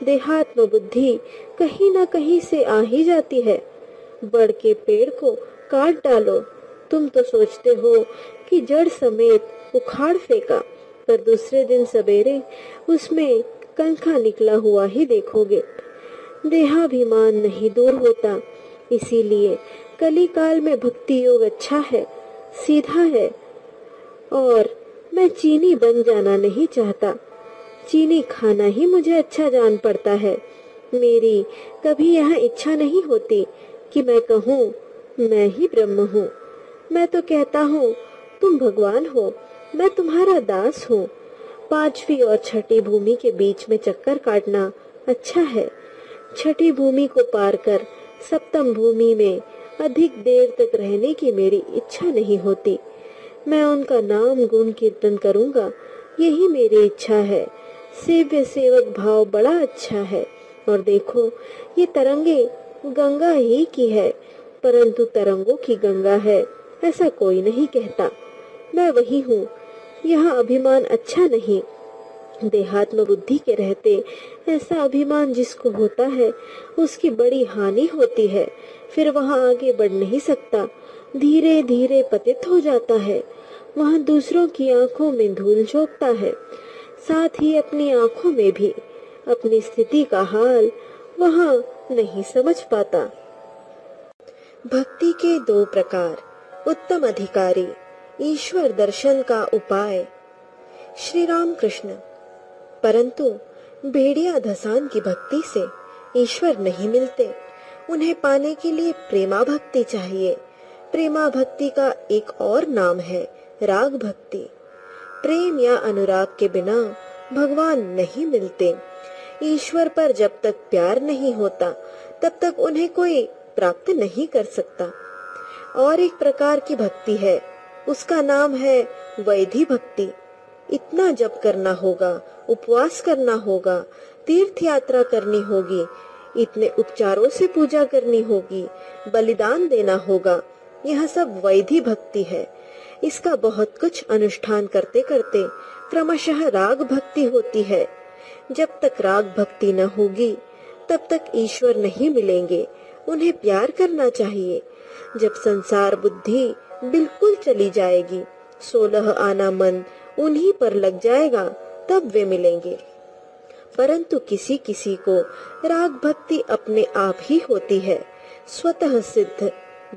Speaker 1: देहात्म बुद्धि कहीं ना कहीं से आ ही जाती है। बड़ के पेड़ को काट डालो, तुम तो सोचते हो कि जड़ समेत उखाड़ फेंका, पर दूसरे दिन सवेरे उसमें कंखा निकला हुआ ही देखोगे। देहाभिमान नहीं दूर होता, इसीलिए कली काल में भक्ति योग अच्छा है, सीधा है। और मैं चीनी बन जाना नहीं चाहता, चीनी खाना ही मुझे अच्छा जान पड़ता है। मेरी कभी यह इच्छा नहीं होती कि मैं कहूँ मैं ही ब्रह्म हूँ। मैं तो कहता हूँ तुम भगवान हो, मैं तुम्हारा दास हूँ। पांचवी और छठी भूमि के बीच में चक्कर काटना अच्छा है। छठी भूमि को पार कर सप्तम भूमि में अधिक देर तक रहने की मेरी इच्छा नहीं होती। मैं उनका नाम गुण कीर्तन करूंगा, यही मेरी इच्छा है। सेव्य सेवक भाव बड़ा अच्छा है। और देखो, ये तरंगे गंगा ही की है, परंतु तरंगों की गंगा है ऐसा कोई नहीं कहता। मैं वही हूँ। यह अभिमान अच्छा नहीं। देहात्म बुद्धि के रहते ऐसा अभिमान जिसको होता है उसकी बड़ी हानि होती है। फिर वहाँ आगे बढ़ नहीं सकता, धीरे धीरे पतित हो जाता है। वहाँ दूसरों की आंखों में धूल झोंकता है, साथ ही अपनी आंखों में भी। अपनी स्थिति का हाल वहाँ नहीं समझ पाता। भक्ति के दो प्रकार। उत्तम अधिकारी, ईश्वर दर्शन का उपाय। श्री राम कृष्ण। परंतु भेड़िया धसान की भक्ति से ईश्वर नहीं मिलते। उन्हें पाने के लिए प्रेमा भक्ति चाहिए। प्रेमा भक्ति का एक और नाम है राग भक्ति। प्रेम या अनुराग के बिना भगवान नहीं मिलते। ईश्वर पर जब तक प्यार नहीं होता तब तक उन्हें कोई प्राप्त नहीं कर सकता। और एक प्रकार की भक्ति है, उसका नाम है वैधि भक्ति। इतना जप करना होगा, उपवास करना होगा, तीर्थ यात्रा करनी होगी, इतने उपचारों से पूजा करनी होगी, बलिदान देना होगा। यह सब वैधि भक्ति है। इसका बहुत कुछ अनुष्ठान करते करते क्रमशः राग भक्ति होती है। जब तक राग भक्ति न होगी तब तक ईश्वर नहीं मिलेंगे। उन्हें प्यार करना चाहिए। जब संसार बुद्धि बिल्कुल चली जाएगी, 16 आना मन उन्हीं पर लग जाएगा, तब वे मिलेंगे। परंतु किसी किसी को राग भक्ति अपने आप ही होती है, स्वतः सिद्ध।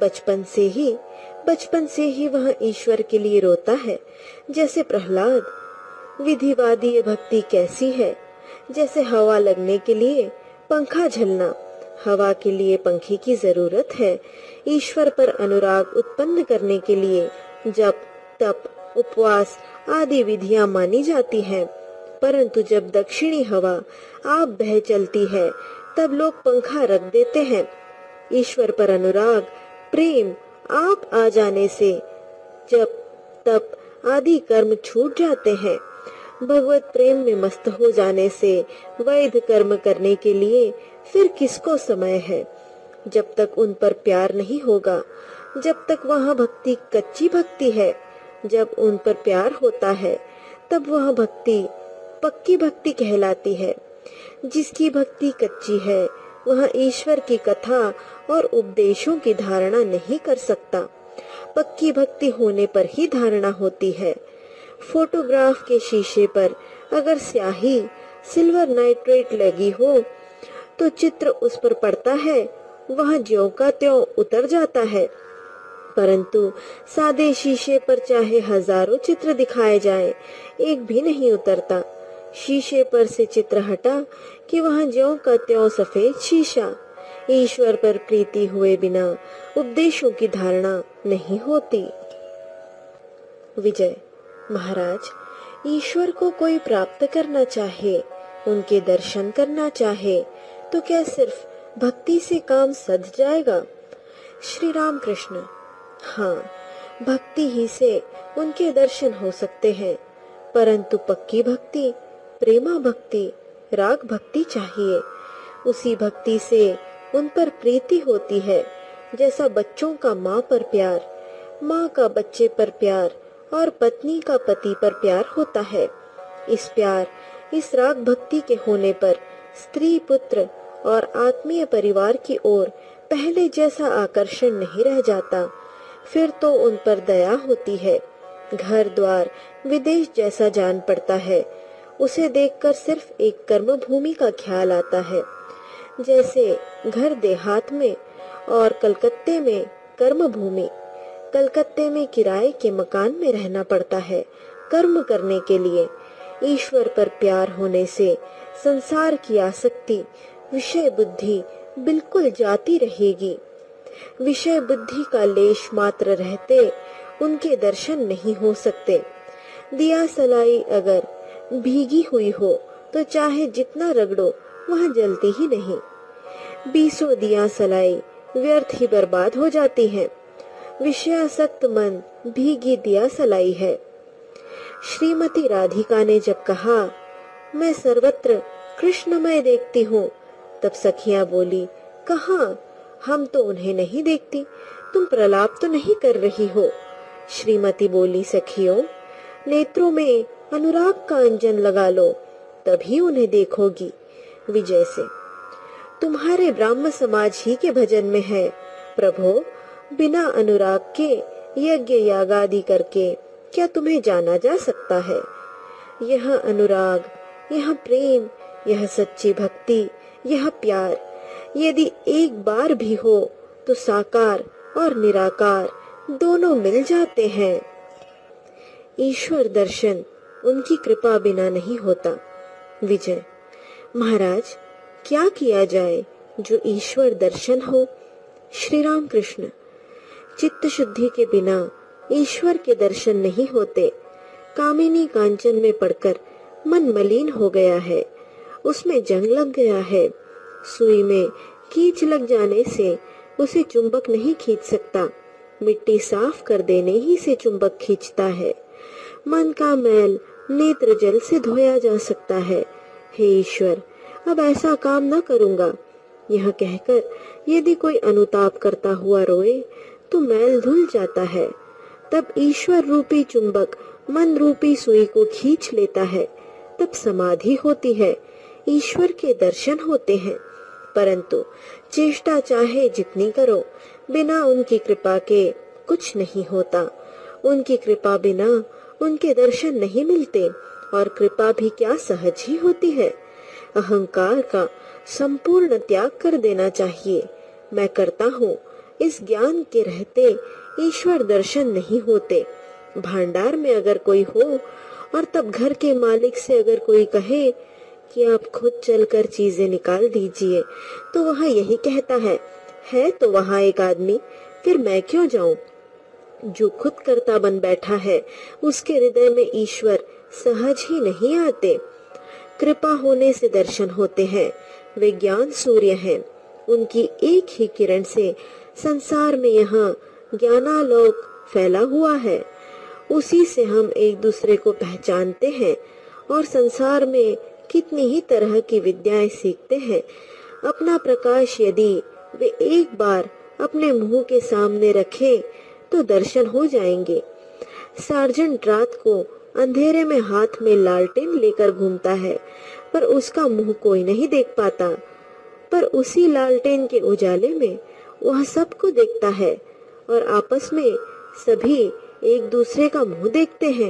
Speaker 1: बचपन से ही वह ईश्वर के लिए रोता है, जैसे प्रहलाद। विधिवादी भक्ति कैसी है? जैसे हवा लगने के लिए पंखा झलना। हवा के लिए पंखे की जरूरत है। ईश्वर पर अनुराग उत्पन्न करने के लिए जप, तप, उपवास आदि विधियां मानी जाती हैं। परंतु जब दक्षिणी हवा आप बह चलती है तब लोग पंखा रख देते हैं। ईश्वर पर अनुराग, प्रेम आप आ जाने से जप, तप आदि कर्म छूट जाते हैं। भगवत प्रेम में मस्त हो जाने से वैध कर्म करने के लिए फिर किसको समय है? जब तक उन पर प्यार नहीं होगा, जब तक वह भक्ति कच्ची भक्ति है। जब उन पर प्यार होता है तब वह भक्ति पक्की भक्ति कहलाती है। जिसकी भक्ति कच्ची है वह ईश्वर की कथा और उपदेशों की धारणा नहीं कर सकता। पक्की भक्ति होने पर ही धारणा होती है। फोटोग्राफ के शीशे पर अगर स्याही, सिल्वर नाइट्रेट लगी हो तो चित्र उस पर पड़ता है, वह ज्यों का त्यों उतर जाता है। परंतु सादे शीशे पर चाहे हजारों चित्र दिखाए जाएं, एक भी नहीं उतरता। शीशे पर से चित्र हटा कि वह ज्यों का त्यों सफेद शीशा। ईश्वर पर प्रीति हुए बिना उपदेशों की धारणा नहीं होती। विजय। महाराज, ईश्वर को कोई प्राप्त करना चाहे, उनके दर्शन करना चाहे तो क्या सिर्फ भक्ति से काम सध जाएगा? श्री राम कृष्ण। हाँ, भक्ति ही से उनके दर्शन हो सकते हैं, परंतु पक्की भक्ति, प्रेमा भक्ति, राग भक्ति चाहिए। उसी भक्ति से उन पर प्रीति होती है, जैसा बच्चों का माँ पर प्यार, माँ का बच्चे पर प्यार और पत्नी का पति पर प्यार होता है। इस प्यार, इस राग भक्ति के होने पर स्त्री, पुत्र और आत्मीय परिवार की ओर पहले जैसा आकर्षण नहीं रह जाता। फिर तो उन पर दया होती है। घर द्वार विदेश जैसा जान पड़ता है। उसे देखकर सिर्फ एक कर्म भूमि का ख्याल आता है। जैसे घर देहात में और कलकत्ते में कर्म भूमि। कलकत्ते में किराए के मकान में रहना पड़ता है कर्म करने के लिए। ईश्वर पर प्यार होने से संसार की आसक्ति, विषय बुद्धि बिल्कुल जाती रहेगी। विषय बुद्धि का लेश मात्र रहते उनके दर्शन नहीं हो सकते। दिया सलाई अगर भीगी हुई हो तो चाहे जितना रगड़ो वह जलती ही नहीं। 20 दिया सलाई व्यर्थ ही बर्बाद हो जाती है। विषयासक्त मन भीगी दिया सलाई है। श्रीमती राधिका ने जब कहा, मैं सर्वत्र कृष्णमय देखती हूँ, तब सखियां बोली, कहाँ, हम तो उन्हें नहीं देखती। तुम प्रलाप तो नहीं कर रही हो। श्रीमती बोली, सखियों, नेत्रों में अनुराग का अंजन लगा लो, तभी उन्हें देखोगी। विजय से, तुम्हारे ब्राह्म समाज ही के भजन में है, प्रभो, बिना अनुराग के यज्ञ यागादि करके क्या तुम्हें जाना जा सकता है? यह अनुराग, यह प्रेम, यह सच्ची भक्ति, यह प्यार यदि एक बार भी हो तो साकार और निराकार दोनों मिल जाते हैं। ईश्वर दर्शन उनकी कृपा बिना नहीं होता। विजय, महाराज, क्या किया जाए जो ईश्वर दर्शन हो? श्री राम कृष्ण, चित्त शुद्धि के बिना ईश्वर के दर्शन नहीं होते। कामिनी कांचन में पड़कर मन मलिन हो गया है, उसमें जंग लग गया है। सुई में कीच लग जाने से उसे चुंबक नहीं खींच सकता, मिट्टी साफ कर देने ही से चुंबक खींचता है। मन का मैल नेत्र जल से धोया जा सकता है। हे ईश्वर, अब ऐसा काम न करूंगा। यह कहकर यदि कोई अनुताप करता हुआ रोए तो मैल धुल जाता है। तब ईश्वर रूपी चुंबक मन रूपी सुई को खींच लेता है। तब समाधि होती है, ईश्वर के दर्शन होते हैं। परंतु चेष्टा चाहे जितनी करो, बिना उनकी कृपा के कुछ नहीं होता। उनकी कृपा बिना उनके दर्शन नहीं मिलते, और कृपा भी क्या सहज ही होती है। अहंकार का संपूर्ण त्याग कर देना चाहिए। मैं करता हूँ, इस ज्ञान के रहते ईश्वर दर्शन नहीं होते। भांडार में अगर कोई हो और तब घर के मालिक से अगर कोई कहे कि आप खुद चलकर चीजें निकाल दीजिए, तो वह यही कहता है तो वहाँ एक आदमी, फिर मैं क्यों जाऊं? जो खुद कर्ता बन बैठा है उसके हृदय में ईश्वर सहज ही नहीं आते। कृपा होने से दर्शन होते हैं। वे ज्ञान सूर्य हैं। उनकी एक ही किरण से संसार में यहाँ ज्ञानालोक फैला हुआ है। उसी से हम एक दूसरे को पहचानते हैं और संसार में कितनी ही तरह की विद्याएं सीखते हैं। अपना प्रकाश यदि वे एक बार अपने मुंह के सामने रखें तो दर्शन हो जाएंगे। सार्जेंट रात को अंधेरे में हाथ में लालटेन लेकर घूमता है, पर उसका मुंह कोई नहीं देख पाता। पर उसी लालटेन के उजाले में वह सबको देखता है और आपस में सभी एक दूसरे का मुंह देखते हैं।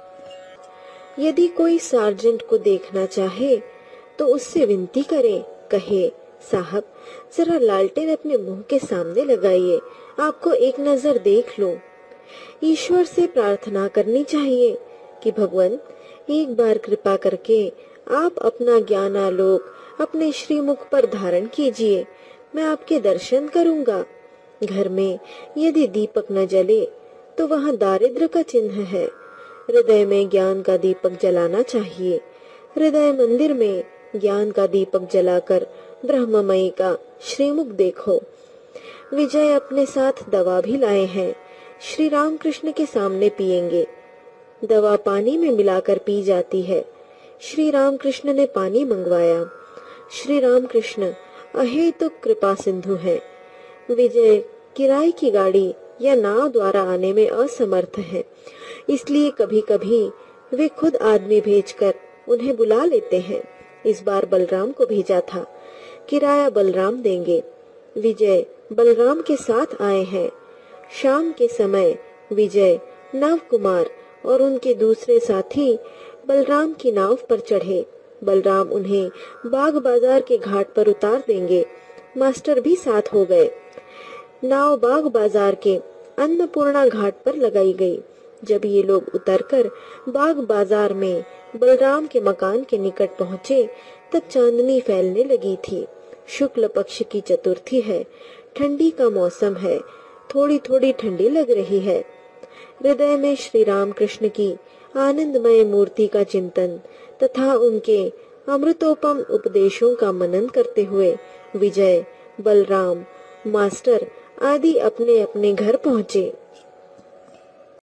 Speaker 1: यदि कोई सार्जेंट को देखना चाहे तो उससे विनती करे, कहे, साहब जरा लालटेन अपने मुंह के सामने लगाइए, आपको एक नजर देख लो। ईश्वर से प्रार्थना करनी चाहिए कि भगवान, एक बार कृपा करके आप अपना ज्ञानालोक अपने श्रीमुख पर धारण कीजिए, मैं आपके दर्शन करूंगा। घर में यदि दीपक न जले तो वह दारिद्र्य का चिन्ह है। हृदय में ज्ञान का दीपक जलाना चाहिए। हृदय मंदिर में ज्ञान का दीपक जलाकर ब्रह्ममयी का श्रीमुख देखो। विजय अपने साथ दवा भी लाए हैं, श्री राम कृष्ण के सामने पिएंगे। दवा पानी में मिलाकर पी जाती है। श्री राम कृष्ण ने पानी मंगवाया। श्री राम कृष्ण अहेतुक कृपा सिंधु हैं। विजय किराए की गाड़ी या नाव द्वारा आने में असमर्थ है, इसलिए कभी कभी वे खुद आदमी भेजकर उन्हें बुला लेते हैं। इस बार बलराम को भेजा था। किराया बलराम देंगे। विजय बलराम के साथ आए हैं। शाम के समय विजय, नव कुमार और उनके दूसरे साथी बलराम की नाव पर चढ़े। बलराम उन्हें बाग बाजार के घाट पर उतार देंगे। मास्टर भी साथ हो गए। नाव बाग बाजार के अन्नपूर्णा घाट पर लगाई गई। जब ये लोग उतरकर बाग बाजार में बलराम के मकान के निकट पहुंचे तब चांदनी फैलने लगी थी। शुक्ल पक्ष की चतुर्थी है। ठंडी का मौसम है। थोड़ी थोड़ी ठंडी लग रही है। हृदय में श्री राम कृष्ण की आनंदमय मूर्ति का चिंतन तथा उनके अमृतोपम उपदेशों का मनन करते हुए विजय, बलराम, मास्टर आदि अपने अपने घर पहुंचे।